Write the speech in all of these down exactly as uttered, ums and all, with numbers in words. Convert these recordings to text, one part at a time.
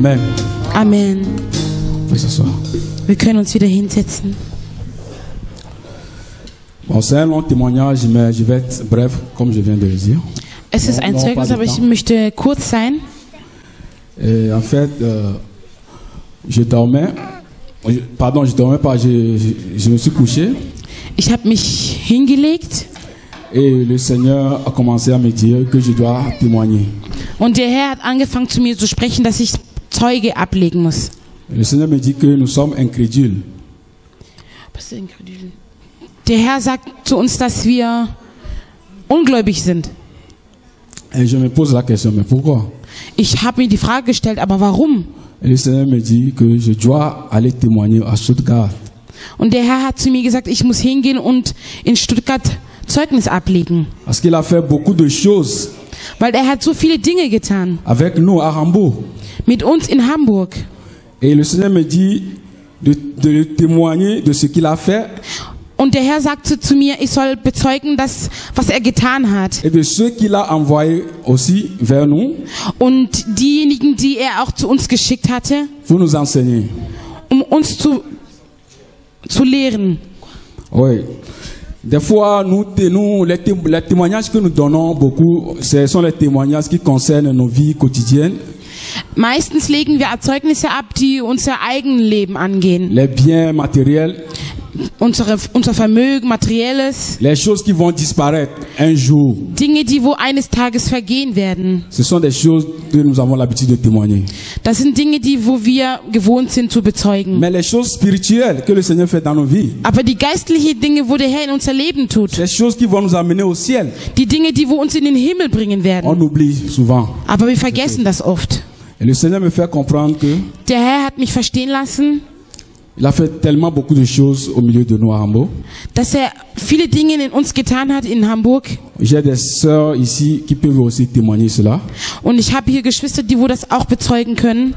Amen. Amen. Vous s'asseoir. Wir können uns wieder hinsetzen. Bon, c'est un long témoignage, mais je vais être bref, comme je viens de le dire. Es ist ein Zeugnis, aber ich möchte kurz sein. Et en fait, euh, je dormais. Pardon, je dormais pas, je, je, je me suis couché. Ich habe mich hingelegt. Et le Seigneur a commencé à me dire que je dois témoigner. Und der Herr hat angefangen zu mir zu sprechen, dass ich Zeuge ablegen muss. Le Seigneur me dit que nous sommes incrédules. Was ist incrédule? Der Herr sagt zu uns, dass wir ungläubig sind. Et je me pose la question, mais pourquoi? Ich habe mir die Frage gestellt, aber warum? Et le Seigneur me dit que je dois aller témoigner à Stuttgart. Und der Herr hat zu mir gesagt, ich muss hingehen und in Stuttgart Zeugnis ablegen. Parce qu'il a fait beaucoup de choses. Weil er hat so viele Dinge getan. Avec nous à Hambourg. Mit uns in Hamburg. Et le Seigneur me dit de, de témoigner de ce qu'il a fait. Und der Herr sagte zu mir, ich soll bezeugen, das, was er getan hat. Et de ceux qu'il a envoyés aussi vers nous. Und diejenigen, die er auch zu uns geschickt hatte. Pour nous enseigner. Um uns zu, zu lehren. Oui. Des fois, nous, nous les, té les témoignages que nous donnons beaucoup, ce sont les témoignages qui concernent nos vies quotidiennes. Meistens legen wir Zeugnisse ab, die unser eigenes Leben angehen. Les biens matériels. Unsere, unser Vermögen, Materielles. Les choses qui vont disparaître un jour. Dinge, die wo eines Tages vergehen werden. Ce sont des choses que nous avons l'habitude de témoigner. Das sind Dinge, die wo wir gewohnt sind zu bezeugen. Mais les choses spirituelles que le Seigneur fait dans nos vies. Aber die geistlichen Dinge, wo der Herr in unser Leben tut. Ces choses qui vont nous amener au ciel. Die Dinge, die wo uns in den Himmel bringen werden. On oublie souvent. Aber wir vergessen das oft. Et le Seigneur me fait comprendre que. Der Herr hat mich verstehen lassen. Il a fait tellement beaucoup de choses au milieu de nous à Hambourg. Dass er viele Dinge in uns getan hat in Hamburg. J'ai des sœurs ici qui peuvent aussi témoigner cela. Und ich habe hier Geschwister, die wo das auch bezeugen können.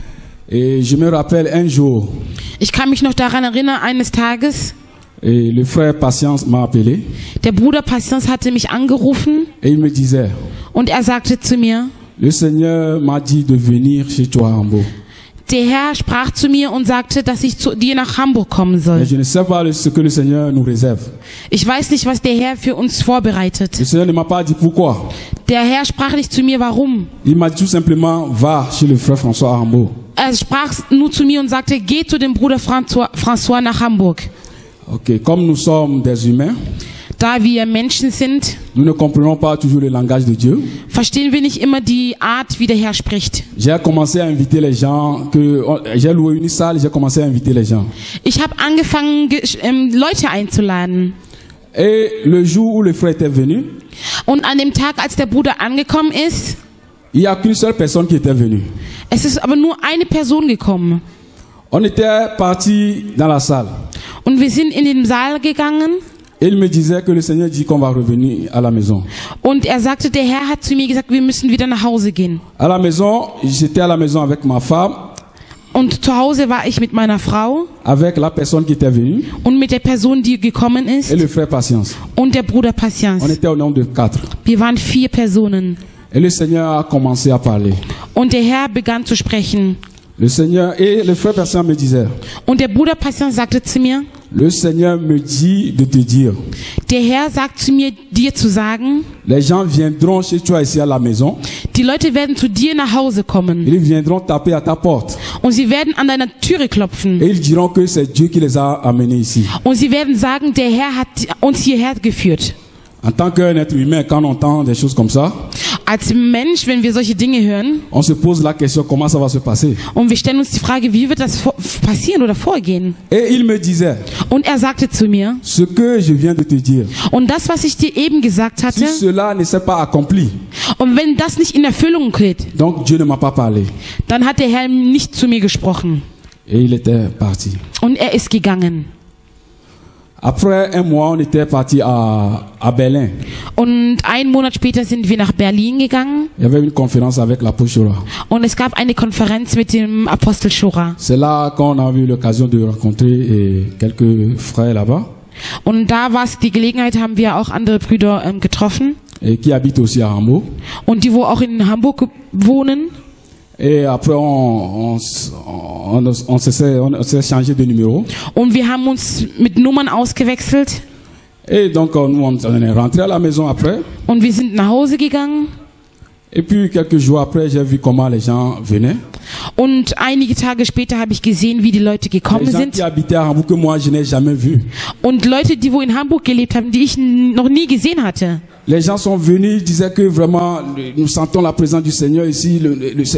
Et je me rappelle un jour. Ich kann mich noch daran erinnern, eines Tages. Et le frère Patience m'a appelé. Der Bruder Patience hatte mich angerufen. Et il me disait. Und er sagte zu mir. Le Seigneur m'a dit de venir chez toi à Hambourg. Der Herr sprach zu mir und sagte, dass ich zu dir nach Hamburg kommen soll. Je ne sais pas ce que le Seigneur nous réserve. Ich weiß nicht, was der Herr für uns vorbereitet. Le Seigneur ne m'a pas dit pourquoi. Der Herr sprach nicht zu mir, warum. Il m'a dit tout simplement, va chez le frère François à Hambourg. Er sprach nur zu mir und sagte, geh zu dem Bruder François, François nach Hamburg. Okay, comme nous sommes des humains. Da wir Menschen sind, nous ne comprenons pas toujours le langage de Dieu. Verstehen wir nicht immer die Art, wie der Herr spricht. J'ai commencé à inviter les gens, que j'ai loué une salle, j'ai commencé à inviter les gens. Ich habe angefangen, ähm, Leute einzuladen. Et le jour où le frère était venu, und an dem Tag, als der Bruder angekommen ist, il y a qu'une seule personne qui était venue. Es ist aber nur eine Person gekommen. On était parti dans la salle. Und wir sind in den Saal gegangen. Il me disait que le Seigneur dit qu'on va revenir à la maison. Und er sagte, der Herr hat zu mir gesagt, wir müssen wieder nach Hause gehen. À la maison, j'étais à la maison avec ma femme. Und zu Hause war ich mit meiner Frau. Avec la personne qui était venue. Und mit der Person, die gekommen ist. Et le frère Patience. Und der Bruder Patience. On était au nombre de quatre. Wir waren vier Personen. Et le Seigneur a commencé à parler. Und der Herr begann zu sprechen. Le Seigneur et le frère Patience me disait. Und der Bruder Patience sagte zu mir. Le Seigneur me dit de te dire. Der Herr sagt zu mir, dir zu sagen. Les gens viendront chez toi ici à la maison. Die Leute werden zu dir nach Hause kommen. Ils viendront taper à ta porte. Und sie werden an deiner Türe klopfen. Et ils diront que c'est Dieu qui les a amenés ici. Und sie werden sagen, der Herr hat uns hierher geführt. En tant qu'un être humain, quand on entend des choses comme ça, als Mensch, wenn wir solche Dinge hören, on se pose la question, comment ça va se passer? Und wir stellen uns die Frage, wie wird das passieren oder vorgehen? Et il me disait, und er sagte zu mir, ce que je viens de te dire, und das, was ich dir eben gesagt hatte, si cela ne s'est pas accompli, und wenn das nicht in Erfüllung geht, donc Dieu ne m'a pas parlé. Dann hat der Herr nicht zu mir gesprochen. Et il était parti. Und er ist gegangen. Après un mois, on était parti à, à Berlin. Und einen Monat später sind wir nach Berlin gegangen. Il y avait une conférence avec l'apôtre Chora. Und es gab eine Konferenz mit dem Apostel Chora. C'est là qu'on a eu l'occasion de rencontrer quelques frères là-bas. Und da war es die Gelegenheit, haben wir auch andere Brüder ähm, getroffen. Et qui habitent aussi à Hambourg. Und die wo auch in Hamburg wohnen. Et après, on, on, on, on s'est on s'est changé de numéro. Und wir haben uns mit Nummern ausgewechselt. Et donc, nous, on est rentré à la maison après. Und wir sind nach Hause gegangen. Et puis, quelques jours après, j'ai vu comment les gens venaient. Und einige Tage später habe ich gesehen, wie die Leute gekommen Les gens sind. qui habitaient à Hambourg que moi, je n'ai jamais vu. Und Leute, die wo in Hamburg gelebt haben, die ich n- noch nie gesehen hatte. Les gens sont venus, ils disaient que vraiment, le- nous sentons la présence du Seigneur ici. Le, le, le-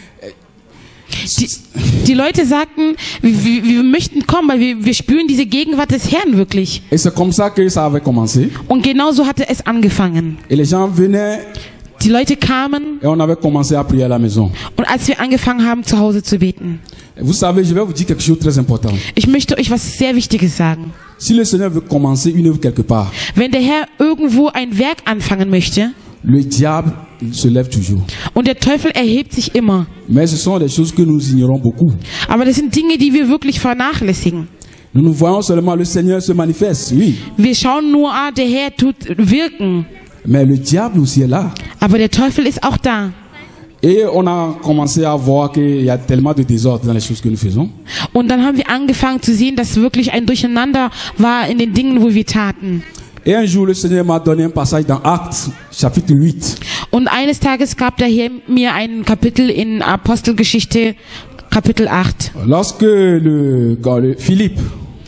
Die, die Leute sagten, wir, wir möchten kommen, weil wir, wir spüren diese Gegenwart des Herrn wirklich. Et c'est comme ça que ça avait commencé. Und genau so hatte es angefangen. Et les gens venaient Die Leute kamen et on avait commencé à prier à la maison. und als wir angefangen haben, zu Hause zu beten. Et vous savez, je vais vous dire quelque chose de très important. Ich möchte euch was sehr Wichtiges sagen. Si le Seigneur veut commencer une œuvre quelque part, Wenn der Herr irgendwo ein Werk anfangen möchte, le diable il se lève toujours. und der Teufel erhebt sich immer. Mais ce sont des choses que nous ignorons beaucoup. Aber das sind Dinge, die wir wirklich vernachlässigen. Nous nous voyons seulement le Seigneur se manifeste, oui. Wir schauen nur, ah, der Herr tut wirken. Mais le diable aussi est là. Aber der Teufel ist auch da. Et on a commencé à voir qu'il y a tellement de désordre dans les choses que nous faisons. Und dann haben wir angefangen zu sehen, dass wirklich ein Durcheinander war in den Dingen, wo wir taten. Et un jour, le Seigneur m'a donné un passage dans Actes, chapitre huit. Und eines Tages gab der Herr mir ein Kapitel in Apostelgeschichte, Kapitel acht. Lorsque le, quand le Philippe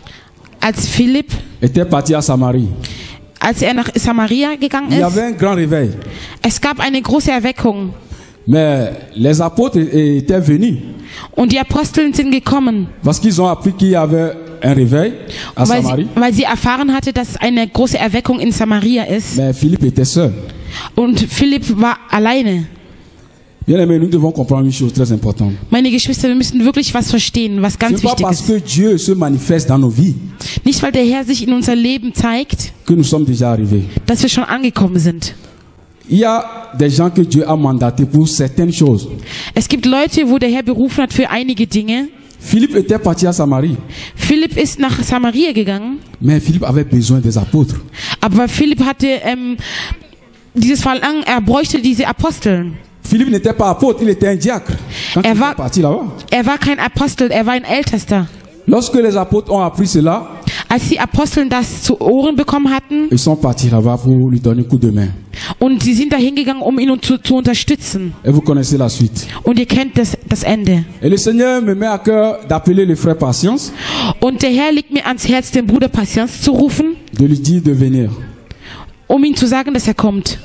Als Philipp, était parti à Samarie, als er nach Samaria gegangen il y ist, avait un grand réveil. es gab eine große Erweckung. Mais les apôtres étaient venus Und die Aposteln sind gekommen, parce qu'ils ont appris qu'il y avait un réveil à weil Samarie. sie, weil sie erfahren hatte, dass eine große Erweckung in Samaria ist. Mais Philippe était seul. Und Philipp war alleine. Bien aimé, nous devons comprendre une chose très importante. Meine Geschwister, wir müssen wirklich was verstehen, was Ce ganz n'est pas wichtig parce ist. que Dieu se manifeste dans nos vies Nicht, weil der Herr sich in unser Leben zeigt, que nous sommes déjà arrivés. dass wir schon angekommen sind. Il y a des gens que Dieu a mandatés pour certaines choses. Es gibt Leute, wo der Herr berufen hat für einige Dinge. Philippe était parti à Samarie, Philipp ist nach Samaria gegangen, mais Philippe avait besoin des apôtres. aber Philipp hatte ähm, dieses Verlangen, er bräuchte diese Aposteln. Philippe n'était pas apôtre, il était un diacre. Quand Er il war- était parti là-bas. Er war kein Apostel, er war ein Ältester. Lorsque les apôtres ont appris cela, Als die Aposteln das zu Ohren bekommen hatten, ils sont partis là-bas pour lui donner un coup de main. und sie sind da hingegangen, um ihn zu, zu unterstützen. Et vous connaissez la suite. Und ihr kennt das, das Ende. Et le Seigneur me met à cœur d'appeler le frère Patience, Und der Herr legt mir ans Herz, den Bruder Patience zu rufen, de lui dire de venir. um ihm zu sagen, dass er kommt.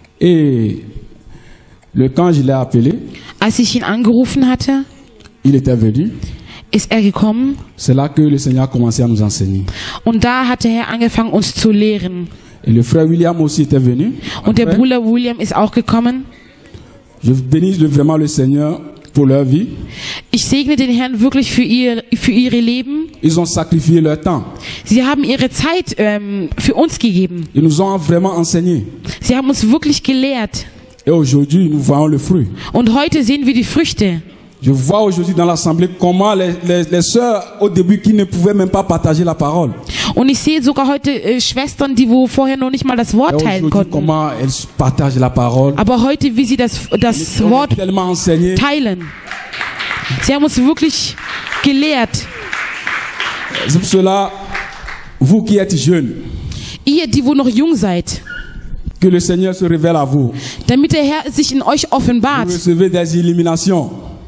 Et le, quand je l'ai appelé, Als ich ihn angerufen hatte, il était venu. ist er gekommen. C'est là que le Seigneur a commencé à nous enseigner. Und da hat der Herr angefangen, uns zu lehren. Et le frère William aussi était venu. Und der Après, Bruder William ist auch gekommen. je bénis le- vraiment le Seigneur pour leur vie. Ich segne den Herrn wirklich für, ihr, für ihre Leben. Ils ont sacrifié leur temps. Sie haben ihre Zeit ähm, für uns gegeben. Ils nous ont vraiment enseigné. Sie haben uns wirklich gelehrt. Et aujourd'hui, nous voyons le fruit. Und heute sehen wir die Früchte. Je vois aujourd'hui dans l'assemblée comment les, les, les sœurs, au début, qui ne pouvaient même pas partager la parole. Und ich sehe sogar heute äh, Schwestern, die wo vorher noch nicht mal das Et Wort teilen aujourd'hui, konnten. comment elles partagent la parole. Aber heute, wie sie das, das On Wort est tellement enseigné. teilen. Sie haben uns wirklich gelehrt. C'est pour cela, vous qui êtes jeunes, Ihr, die wo noch jung seid, que le Seigneur se révèle à vous. damit der Herr sich in euch Vous offenbart. recevez des illuminations.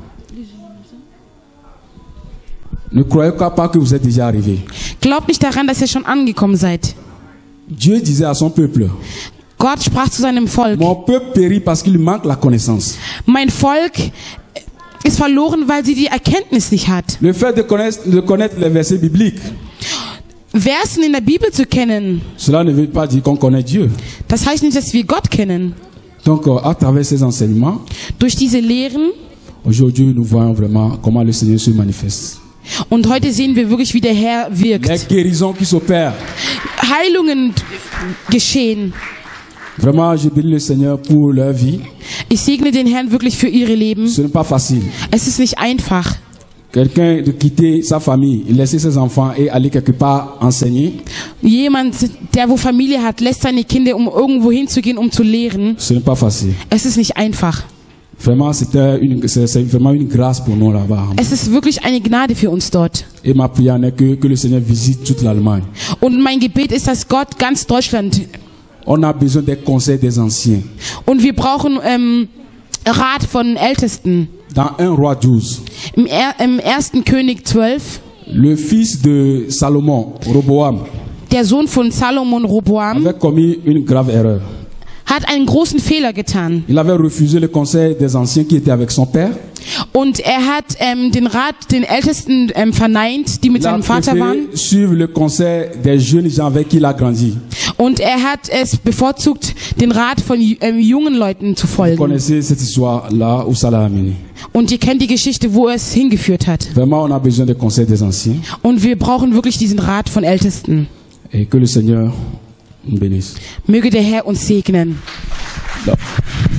Ne croyez pas que vous êtes déjà arrivé. Glaubt nicht daran, dass ihr schon angekommen seid. Dieu disait à son peuple, Gott sprach zu seinem Volk, mon peuple périt parce qu'il manque la connaissance. mein Volk ist verloren, weil sie die Erkenntnis nicht hat. Le fait de connaître, de connaître les versets bibliques, Versen in der Bibel zu kennen, cela ne veut pas dire qu'on connaît Dieu. das heißt nicht, dass wir Gott kennen. Donc, euh, à travers ces enseignements, Durch diese Lehren, aujourd'hui, nous voyons vraiment comment le Seigneur se manifeste. und heute sehen wir wirklich, wie der Herr Les wirkt. guérisons qui s'opèrent. Heilungen geschehen. Vraiment, je bénis le Seigneur pour leur vie. Ich segne den Herrn wirklich für ihre Leben. Ce n'est pas facile. Es ist nicht einfach. Quelqu'un de quitter sa famille, laisser ses enfants et aller quelque part enseigner, Jemand, der wo Familie hat, lässt seine Kinder, um irgendwo hinzugehen, um zu lehren. ce n'est pas facile. Es ist nicht einfach. Vraiment, c'était une, c'est, c'est vraiment une grâce pour nous là-bas. Es ist wirklich eine Gnade für uns dort. Et ma prière est que, que le Seigneur visite toute l'Allemagne. Und mein Gebet ist, dass Gott ganz Deutschland. On a besoin des conseils des anciens. Und wir brauchen ähm, Rat von Ältesten. Dans un Roi douze, Im, er, im ersten König zwölf, le fils de Salomon, Roboam, der Sohn von Salomon Roboam, avait commis une grave erreur. hat einen großen Fehler getan. Il avait refusé le conseil des anciens qui étaient avec son père. Und er hat ähm, den Rat den Ältesten ähm, verneint, die mit Il a seinem Vater waren. préféré suivre le conseil des jeunes gens avec qui il a grandi. Und er hat es bevorzugt, den Rat von ähm, jungen Leuten zu Vous folgen. connaissez cette histoire-là où ça l'a amené. Und ihr kennt die Geschichte, wo es hingeführt hat. Vraiment, on a besoin des conseils des anciens. Und wir brauchen wirklich diesen Rat von Ältesten. Et que le Seigneur nous bénisse. Möge der Herr uns segnen. Non.